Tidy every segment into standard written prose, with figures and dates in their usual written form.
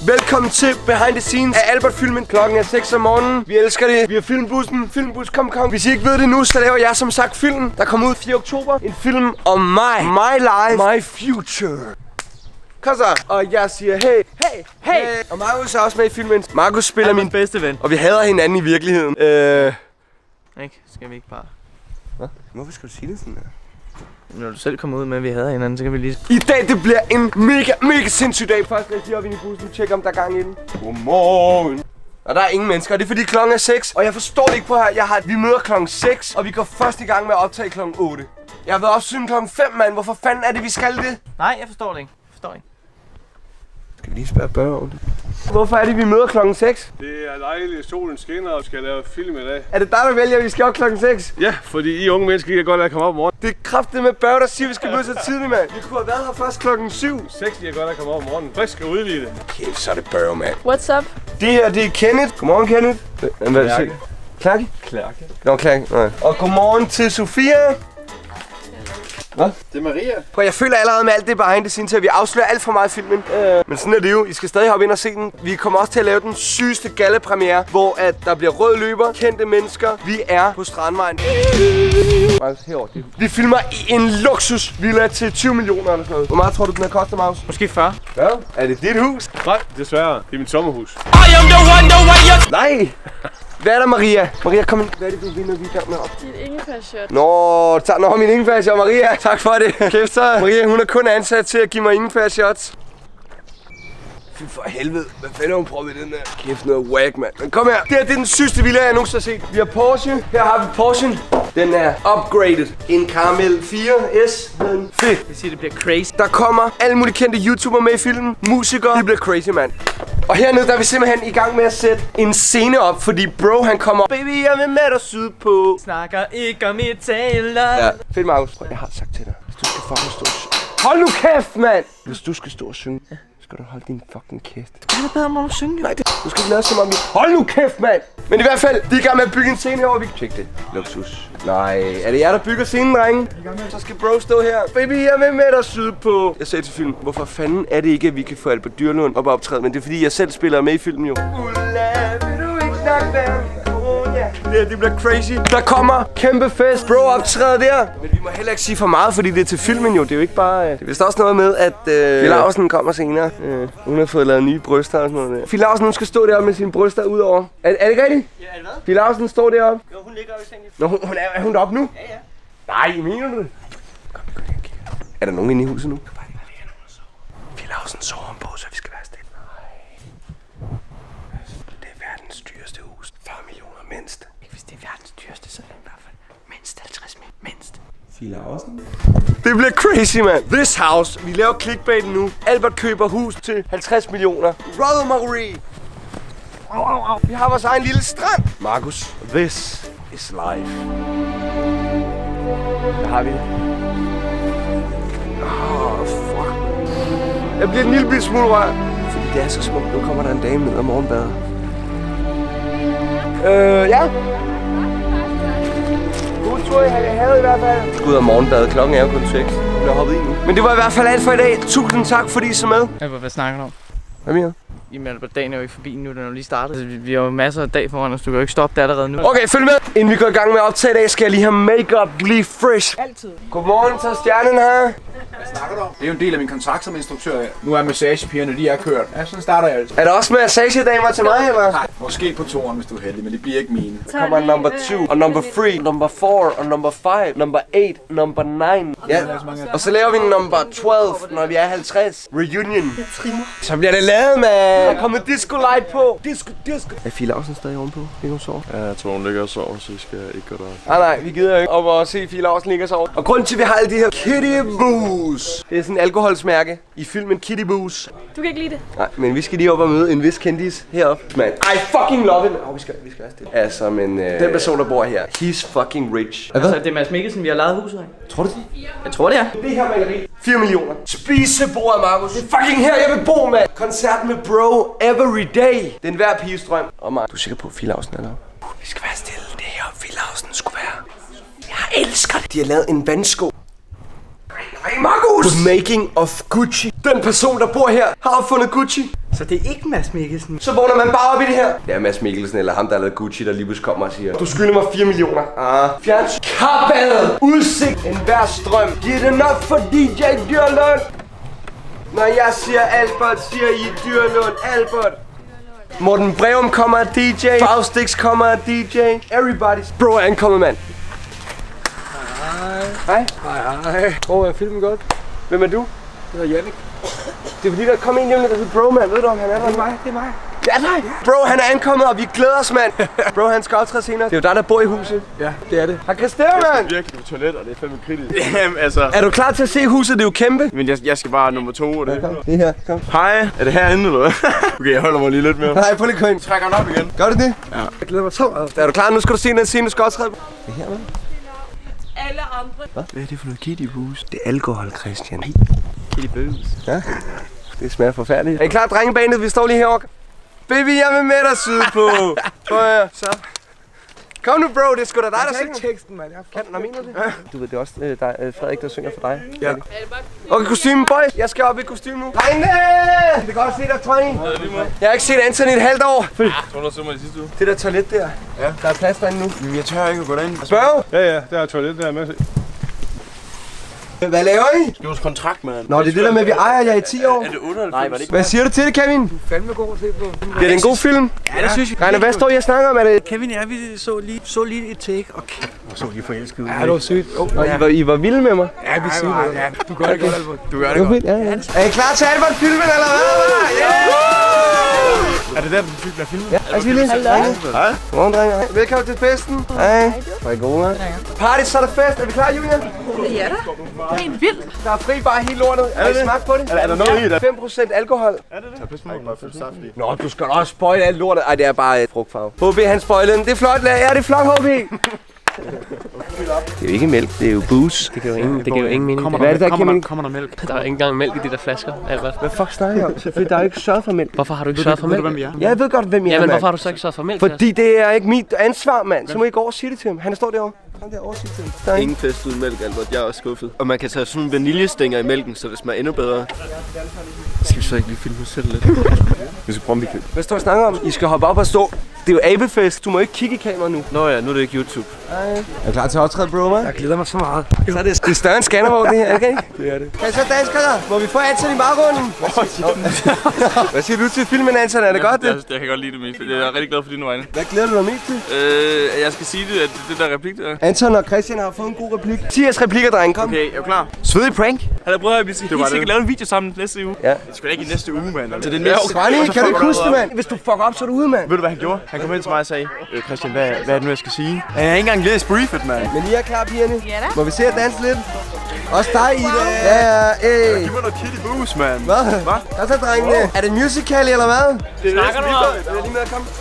Velkommen til Behind the Scenes af Albert-filmen. Klokken er 6 om morgenen. Vi elsker det. Vi har filmbussen. Filmbus, kom. Hvis I ikke ved det nu, så laver jeg som sagt film. Der kommer ud 4. oktober. En film om mig. My life. My future. Kom så. Og jeg siger hey. Og Markus er også med i filmen. Markus spiller min bedste ven. Og vi hader hinanden i virkeligheden. Ikke? Skal vi ikke bare... Hvad? Hvorfor skal du sige det sådan der? Når du selv kommer ud med, at vi hader hinanden, så kan vi lige... I dag, det bliver en mega sindssyg dag. Først skal jeg lige op ind i bussen og tjekke, om der er gang i den. Godmorgen. Og der er ingen mennesker, og det er fordi klokken er 6. Og jeg forstår det ikke på her. Vi møder klokken 6, og vi går først i gang med at optage klokken 8. Jeg har været op siden klokken 5, mand. Hvorfor fanden er det, vi skal det? Nej, jeg forstår det ikke. Skal vi lige spørge Børge om det? Hvorfor er det, vi møder klokken 6? Det er dejligt, solen skinner og skal lave film i dag. Er det dig, der vælger, at vi skal op klokken 6? Ja, fordi I unge mennesker kan godt lade at komme op om morgenen. Det er kraftigt med Børge, der siger, at vi skal møde så tidligt, mand. Vi kunne have været her først klokken 7. 6 kan godt at komme op om morgenen. Frisk og udvidet. Kæft, så er det Børge, mand. What's up? Det her, det er Kenneth. Godmorgen, Kenneth. Hvad er det? Klærke? Nå, Klærke. Nej. Og godmorgen til Sofia. Hvad? Det er Maria. Prøv, jeg føler allerede med alt det behind the scenes, at vi afslører alt for meget i filmen. Men sådan er det jo. I skal stadig hoppe ind og se den. Vi kommer også til at lave den sygeste gallepremiere, hvor at der bliver rød løber, kendte mennesker. Vi er på Strandvejen. Vi filmer i en luksusvilla til 20 millioner eller sådan noget. Hvor meget tror du, den har kostet, Maus? Måske 40. Ja. Er det dit hus? Nej, desværre. Det er mit sommerhus. Nej! Hvad er der, Maria? Maria, kom ind. Hvad er det, du vinder, vi er i gang med op? Dit ingefærshot. Nå, min ingefærshot, Maria. Tak for det. Kæft så. Maria, hun er kun ansat til at give mig ingefærshots. Fy for helvede. Hvad fanden har hun prøvet i den der? Kæft noget whack, mand. Men kom her. Det her, det er den sygeste villa, jeg nogensinde har set. Vi har Porsche. Her har vi Porsche. Den er upgraded. En Caramel 4S. Fedt. Det siger, det bliver crazy. Der kommer alle mulige kendte YouTuber med i filmen. Musikere. Det bliver crazy, mand. Og hernede, der er vi simpelthen i gang med at sætte en scene op, fordi bro, han kommer. Baby, jeg vil med dig sydpå. Snakker ikke om Italer. Ja, fedt, Markus. Jeg har sagt til dig, hvis du skal fucking stå og synge. Hold nu kæft, mand! Hvis du skal stå og synge, skal du holde din fucking kæft. Det er bedre, om at synge. Nej, du skal lade som om vi... Hold nu kæft, mand! Men i hvert fald, de er i gang med at bygge en scene herovre. Tjek det. Luksus. Nej, er det jer, der bygger scenen, drenge? Så skal bro stå her. Baby, jeg vil med dig sydpå. Jeg sagde til filmen, hvorfor fanden er det ikke, at vi kan få Albert Dyrlund op og optræde? Men det er fordi, jeg selv spiller med i filmen jo. Det bliver crazy. Der kommer kæmpe fest. Bro optræder der. Men vi må heller ikke sige for meget, fordi det er til filmen jo. Det er jo ikke bare... Det er vist også noget med, at Fie Laursen kommer senere. Hun har fået lavet nye bryster og sådan noget der. Fie Laursen, hun skal stå deroppe med sine bryster udover. Er det ikke rigtigt? Ja, er det hvad? Fie Laursen står deroppe. Jo, hun ligger jo i sengen. Nå, er hun deroppe nu? Ja. Nej, mener du det? Kom, vi går lige og kigger. Er der nogen inde i huset nu? Fie Laursen sover ovenpå, så vi skal være stille. Nej. Det er verdens dyreste hus. 40 millioner mindst. Ikke hvis det er verdens dyreste, så er det i hvert fald mindst 50 mindst. Fie Laursen? Det bliver crazy, man. This house. Vi laver clickbait nu. Albert køber hus til 50 millioner. Brother Marie. Vi har vores egen lille strand. Markus, this is life. Der har vi det. Fuck. Jeg bliver en lille smule rørt. Fordi det er så smukt. Nu kommer der en dame ned og morgenbader. Ja. God tur, jeg havde i hvert fald. Jeg skal ud og morgenbade. Klokken er jo kun 6. Jeg bliver hoppet i nu. Men det var i hvert fald alt for i dag. Tusind tak, fordi I så med. Hvad snakker du om? Hvad mener du? Jamen, dagen er jo ikke forbi nu, den er jo lige startet. Altså, vi har jo masser af dag foran os, du kan jo ikke stoppe det allerede nu. Okay, følg med. Inden vi går i gang med at optage i dag, skal jeg lige have make-up lige fresh. Altid. Godmorgen, så stjernen her. Hvad snakker du om? Det er jo en del af min kontrakt som instruktør. Nu er massagepigerne, de er kørt. Ja, sådan starter jeg altså. Er der også massagedamer til mig, eller? Nej, måske på toeren, hvis du er heldig, men det bliver ikke mine. Der kommer number 2, og number 3, number 4, og number 5, number 8, number 9. Ja, og så laver vi number 12, når vi er 50. Reunion. Så bliver det lavet, mand. Der kommer disco light på. Disco. Er Fie Laursen stadig ovenpå? Ikke hun sover? Ja, jeg tror, hun ligger og sover, så vi skal ikke gå derop. Nej, vi gider ikke op og se Fie Laursen ligge og sove. Og grunden til, at vi har alle de her Kitty Boos. Det er sådan en alkoholsmærke i filmen Kitty Boos. Du kan ikke lide det? Nej, men vi skal lige op og møde en vis kendis heroppe. Man, I fucking love him. Vi skal være stille. Altså, men den person, der bor her, he's fucking rich. Altså, det er Mads Mikkelsen, vi har lejet huset af. Tror du det? Jeg tror det er. Det her maleri. 4 millioner. Spisebordet, Markus. Det er fucking her, jeg vil bo, mand. Koncert med bro every day. Det er en hver piges drøm. Og mig. Du er sikker på, at Fie Laursen er der? Vi skal være stille. Det her, Fie Laursen skulle være. Jeg elsker det. De har lavet en vandsko. Nej, Markus! The making of Gucci. Den person, der bor her, har opfundet Gucci. Så det er ikke Mads Mikkelsen? Så vågner man bare op i det her. Det er Mads Mikkelsen eller ham, der har lavet Gucci, der lige pludselig kommer og siger: du skylder mig 4 millioner. Fjerns. Kappet. Udsigt. En hver strøm. Giv det nok for DJ Dyrlund. Når jeg siger Albert, siger I Dyrlund. Albert. Morten Breum kommer af DJ. Faustix kommer af DJ. Everybody's. Bro er ankommet, mand. Hej. Hej. Hvor er filmen godt? Hvem er du? Jeg hedder Jannik. Det er fordi, der kom en hjemme, der hedder Bro, mand. Ved du, om han er der? Det er mig. Ja, nej. Bro, han er ankommet, og vi glæder os, mand. Bro, han skal optræde senere. Det er jo dig, der bor i huset. Ja, det er det. Har Christian, mand? Jeg skal virkelig på toilet, og det er fandme kritisk. Jamen, altså. Er du klar til at se huset? Det er jo kæmpe. Men jeg skal bare nummer 2, og det. Ja, det her. Kom. Hej. Er det herinde, eller hvad? Okay, jeg holder mig lige lidt mere. Nej, prøv lige at gå ind. Trækker den op igen. Gør du det? Ja. Jeg glæder mig så meget. Er du klar? Nu skal du se den scene, du skal optræde. Det er her, mand. Alle andre. Hvad er det for noget kitty booze? Det er alkohol, Christian. Kitty Booze. Ja. Det smager forfærdeligt. Er I klar, drengebanet? Vi står lige herovre. Baby, jeg vil med dig sydpå. Prøv at så. Kom nu, bro. Det er sgu da dig, der synger. Teksten, mand. Kan du mener det? Du ved, det er også Frederik, der synger for dig. Ja. Okay, kostyme, boy. Jeg skal op i kostyme nu. Drengene! Det kan godt se dig, Tony. Jeg har ikke set Anton i et halvt år. Tror du så mig i sidste uge? Det der toilet der. Ja. Der er plads derinde nu. Men jeg tør ikke at gå derind. Spørg. Ja, der er toilet der med. Hvad laver I? Skriv kontrakt, mand. Nå, det er det der med, at vi ejer jer i 10 år. Er det 98? Nej, var det ikke? Hvad siger du til det, Kevin? Du er fandme god at se på. Det er en god film. Ja, det synes jeg. Reiner, hvad står I og snakker om? Er det... Kevin, ja, vi så lige et take, og kæft, så lige forelsket ud. Ja, det var sygt. Og I var vilde med mig. Ja, vi siger det. Ja, du gør det godt, Albert. Du gør det godt. Ja. Er I klar til Albert-filmen, eller hvad? Er det der, du fik der filmet? Ja, Asile. Hej. Godmorgen, drenge. Velkommen til festen. Hej. Var I gode, hva'? Party, så er der fest. Er vi klar, Julia? Ja da. Helt vildt. Der er fri bare hele lortet. Har I smagt på det? Er der noget i det? 5% alkohol. Er det det? Tag pisse mig, bare fyldt saftig. Nå, du skal også spoile alt lortet. Ej, det er bare et frugtfarve. HB, han spoilede den. Det er flot, ja, det er flot, HB. Det er jo ikke mælk, det er jo booze. Det giver jo ingen mening. Hvad er det, der giver mening? Kommer der mælk? Der er ikke engang mælk i de der flasker, Albert. Hvad fuck snakker jeg om? Selvfølgelig, der er jo ikke sørget for mælk. Hvorfor har du ikke sørget for mælk? hvem vi er? Jeg ved godt, hvem jeg er, Ja, men mand. hvorfor har du så ikke sørget for mælk? Fordi det er ikke mit ansvar, mand. Så må I gå over og sige det til ham. Han står derovre. Kom derovre og sige til ham. Der er Ingen fest uden mælk, Albert. Jeg er også skuffet. Og man kan tage sådan nogle vaniljestænger i mælken, så det smager endnu bedre. Skal vi så ikke lige filme os selv lidt? Vi skal prøve at Hvad står I og snakker om? I skal hoppe op og stå. Det er jo abefest. Du må ikke kigge i kameraet nu. Nå ja, nu er det ikke YouTube. Er du klar til at optræde, bro, man? Jeg glæder mig så meget. Så er det større end Skanderborg, det her, okay? Det er det. Hvad så, danskere? Må vi få Anton i baggrunden? Hvad siger du til filmen, Anton? Er det godt, det? Jeg kan godt lide det mest. Jeg er rigtig glad for dine vegne. Hvad glæder du dig mest til? Jeg skal sige det, at det der replik der. Anton og Christian har fået en god replik. 10 replikker, drenge. Kom. Okay, er du klar? Svedig prank. Hallo bror, vi skal helt sikkert lave en video sammen næste uge. Ja. Det skal da ikke i næste uge, mand. Så det er Svani, kan du ikke huske det, mand? Hvis du fucker op, så er du ude, mand. Ved du hvad han gjorde? Han kom ind til mig og sagde, Christian, hvad er det nu, jeg skal sige? Jeg har ikke engang læst briefet, mand. Men I er klar, pigerne? Ja da. Må vi se at danse lidt? Også dig, Ida. Ja, Giv mig noget kitty booze, mand. Hvad? Hvad så, drengene? Er det musical, eller hvad? Snakker du om? Jeg er lige med at komme.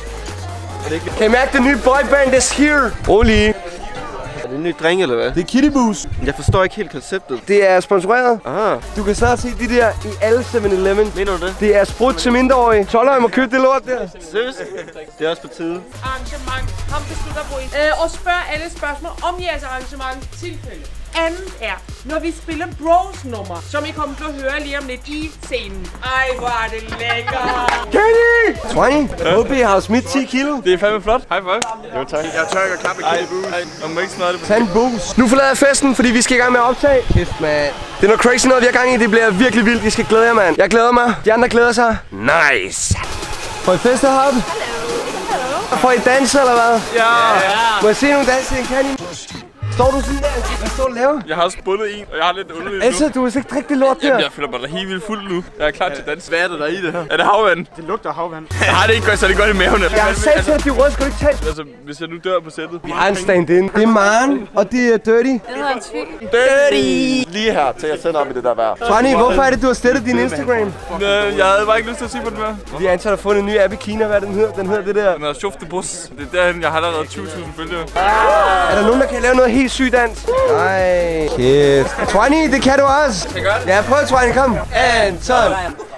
Kan I mærke, det nye boyband is here? Rolig. Er det en ny dreng, eller hvad? Det er Kitty Boost. Jeg forstår ikke helt konceptet. Det er sponsoreret. Aha. Du kan snart se de der i alle 7-Eleven. Mener du det? Det er sprut til mindreårige. 12-årige må købe det lort der. Seriøst? Det er også på tide. Arrangement. Ham beslutter på og spørg alle spørgsmål om jeres arrangement tilfælde. Andet er, når vi spiller Bros nummer, som I kommer til at høre lige om lidt i scenen. Ej, hvor er det lækkert! Kenny! Svani, HB har smidt 10 kilo. Det er fandme flot. High five. Jo, tak. Jeg tør ikke at klappe kitty booze. Jeg må ikke snart det på. Tag en boost. Nu forlader jeg festen, fordi vi skal i gang med at optage. Kæft, mand. Det er noget crazy noget, vi har gang i. Det bliver virkelig vildt. I skal glæde jer, mand. Jeg glæder mig. De andre glæder sig. Nice. Får I fest heroppe? Hallo. Får I danse, eller hvad? Ja. Må jeg se nogle danse, kan I? Står du sådan der? Hvad står du og laver? Jeg har også bundet en, og jeg har lidt underligt nu. Altså, du vil ikke drikke det lort der. Jamen, jeg føler mig da helt vildt fuld nu. Jeg er klar til dans. Hvad er det der i det her? Er det havvand? Det lugter havvand. Jeg har det ikke godt, så det godt i maven. Jeg har sagt til, at de røde skal ikke tage. Altså, hvis jeg nu dør på sættet. Vi har en stand-in. Det er Maren, og det er Dirty. Det hedder en tvivl. Dirty! Lige her, til jeg sender op i det der vejr. Svani, hvorfor er det, du har slettet din Instagram? Jeg havde bare ikke lyst til at sige på den mere. Vi har ansat at fundet en ny app i Kina. Hvad den hedder? Den hedder det der. Den hedder Schufte Bus. Det er derhen, jeg har allerede 20.000 følgere. Er der nogen, der kan lave noget helt sygt dans? Nej. Kæft. Svani, det kan du også. Ja, prøv Svani, kom. Anton.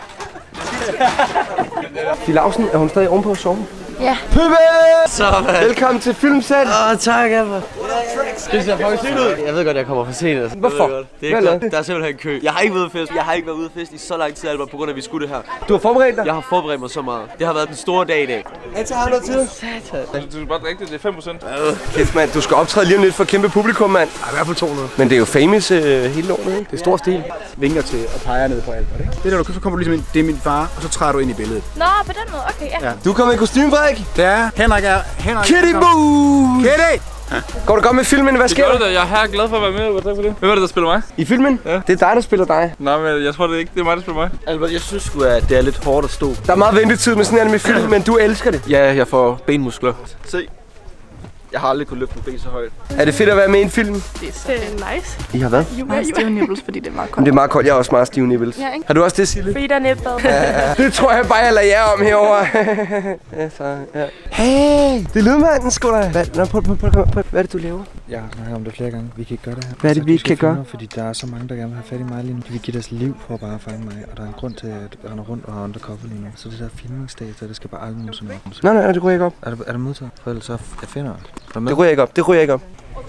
Fie Lausen, er hun stadig ovenpå at sove? Ja. Pøbe! Så, Velkommen til Filmsæt. tak, Albert. Det ser faktisk sygt ud. Jeg ved godt, jeg kommer for sent. Altså. Hvorfor? Det er ikke godt. Der er simpelthen kø. Jeg har ikke været ude fest. Jeg har ikke været ude fest i så lang tid, Albert, på grund af, at vi skulle det her. Du har forberedt dig? Jeg har forberedt mig så meget. Det har været den store dag i dag. Anton har noget tid. Du skal bare drikke det, det er 5%. Kæft, mand. Du skal optræde lige om lidt for kæmpe publikum, mand. I hvert fald 200. Men det er jo famous hele året, ikke? Det er stor stil. Vinker til og peger ned på Albert, ikke? Det der, så kommer du ligesom ind, det er min far, og så træder du ind i billedet. Nå, på den måde, okay, ja. Du kommer i kostume, Frederik. Det er Henrik. Kitty Boo! Kitty! Går du godt med filmen? Hvad sker der? Jeg er her glad for at være med. Tak for det. Hvem er det, der spiller mig? I filmen? Ja. Det er dig, der spiller dig. Nej, men jeg tror det ikke. Det er mig, der spiller mig. Albert, jeg synes sgu, at det er lidt hårdt at stå. Der er meget ventetid med sådan en med film, men du elsker det. Ja, jeg får benmuskler. Se. Jeg har aldrig kunnet løfte en ben så højt. Er det fedt at være med i en film? Det er nice. I har hvad? Meget stive nipples, fordi det er meget Men koldt. det er meget koldt. Jeg har også meget stive nipples. Ja, ikke? Har du også det, Sille? Fordi der er nippet. Det tror jeg bare, jeg lader jer om herovre. Ja, så, ja. Hey, det er lydmanden, sgu da. Hvad er det, du laver? Jeg har snakket om det flere gange. Vi kan ikke gøre det her. Hvad er det, vi ikke kan gøre? Fordi der er så mange, der gerne vil have fat i mig lige nu. De vil give deres liv for at bare fange mig. Og der er en grund til, at jeg render rundt og har undercover lige nu. Så det der filmingsdata, det skal bare aldrig nogensinde op. Nej, det ryger ikke op. Er det modtaget? For ellers så jeg finder det. Det ryger ikke op. Det ryger ikke op.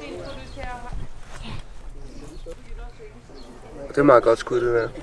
Det er meget godt skud, det der.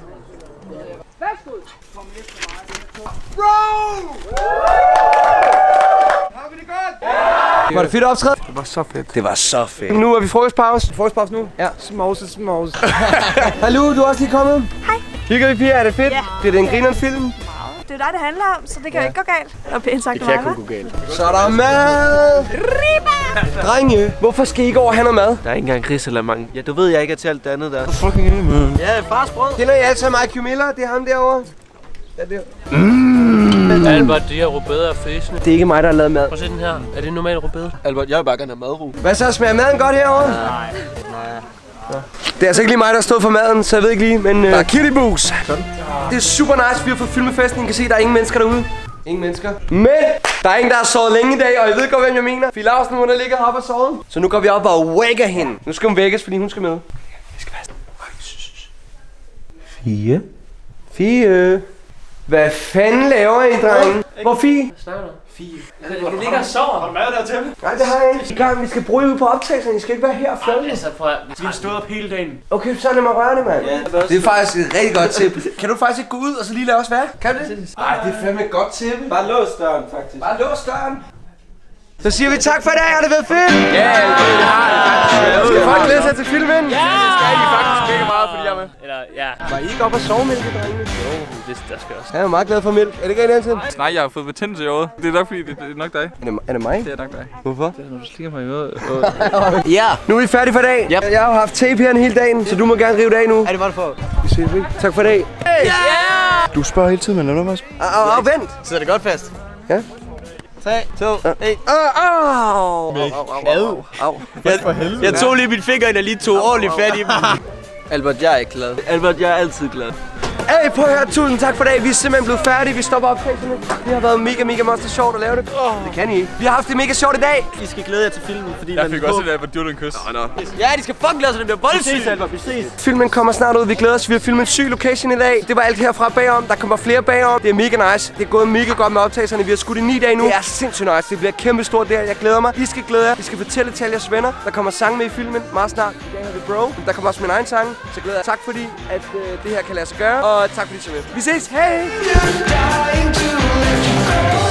Var det fedt optræde? Det var så fedt. Det var så fedt. Nu er vi frokostpause. Frokostpause nu? Ja. Småse. Hallo, du er også lige kommet. Hej. Hygger vi, Pia? Er det fedt? Ja. Bliver det en grineren film? Det er dig, det handler om, så det kan jo ikke gå galt. Det er pænt sagt af mig, hva'? gå galt. Så er der mad! Riba! Drenge, hvorfor skal I ikke over have noget mad? Der er ikke engang gris eller mange. Ja, du ved, jeg ikke er til alt det andet der. Fucking man. Ja, fars brød. Kender I alle sammen Mike Miller? Det er ham derovre. Ja, der. Albert, de her rødbeder er fæsende. Det er ikke mig, der har lavet mad. Prøv at se den her. Er det normalt rødbede? Albert, jeg vil bare gerne have madro. Hvad så? Smager maden godt herovre? Nej. Det er altså ikke lige mig, der har stået for maden, så jeg ved ikke lige, men... Der er Kitty Boos. Det er super nice, vi har fået filmet festen. I kan se, der er ingen mennesker derude. Ingen mennesker. Men der er ingen, der har sovet længe i dag, og jeg ved godt, hvem jeg mener. Fie Larsen, hun har ligget heroppe og sovet. Så nu går vi op og vækker hende. Nu skal hun vækkes, fordi hun skal med. Vi skal passe. Fie. Hvad fanden laver I, drenge? Hvor Fie? Jeg ligger og sover. Har du mad der til? Nej, det har jeg ikke. I gang, vi skal bruge ud på optagelserne. I skal ikke være her og filme. Altså, prøv at... Vi har stået op hele dagen. Okay, så lad mig røre det, mand. Ja, det er faktisk et rigtig godt tip. Kan du faktisk ikke gå ud og så lige lade os være? Kan du det? Ej, det er fandme et godt tip. Bare lås døren, faktisk. Bare lås døren. Så siger vi tak for i dag, har det været fedt? Ja, det har det faktisk. Skal folk glæde sig til filmen? Ja! Det skal I faktisk mega meget, fordi jeg er med. Eller, ja. Var I ikke op og sove, mælke, drengene? Jo, det der skal også. Jeg er meget glad for mælk. Er det ikke rigtig, Anton? Nej, jeg har fået betændelse i øjet. Det er nok fordi, det er nok dig. Er det mig? Det er nok dig. Hvorfor? Det er, når du slikker mig i øjet. Ja. Nu er vi færdige for i dag. Yep. Jeg har haft tape her hele dagen, så du må gerne rive det af nu. Er det bare for? Vi ses, ikke? Tak for i dag. Du spørger hele tiden, men lad nu også. Vent. Sidder det godt fast? Ja. 3, 2, 1. Jeg tog lige mit finger ind og lige tog ordentligt fat i dem. Albert, jeg er ikke glad. Albert, jeg er altid glad. Hey, prøv at høre, tusind tak for i dag. Vi er simpelthen blevet færdige. Vi stopper optagelserne. Det har været mega monster sjovt at lave det. Det kan I ikke. Vi har haft det mega sjovt i dag. I skal glæde jer til filmen, fordi Jeg fik også et Albert Dyrten kys. Ja, de skal fucking glæde sig, den bliver voldsygt. Vi ses, Albert. Vi ses. Filmen kommer snart ud. Vi glæder os. Vi har filmet en syg location i dag. Det var alt herfra bagom. Der kommer flere bagom. Det er mega nice. Det er gået mega godt med optagelserne. Vi har skudt i 9 dage nu. Det er sindssygt nice. Det bliver kæmpe stort der. Jeg glæder mig. I skal glæde jer. Vi skal fortælle til alle jeres venner. Der kommer sang med i filmen meget snart. I dag har vi Bro. Der kommer også min egen sang. Så glæder jeg. Tak fordi at det her kan lade sig gøre. Og tak fordi I så med. Vi ses. Hej!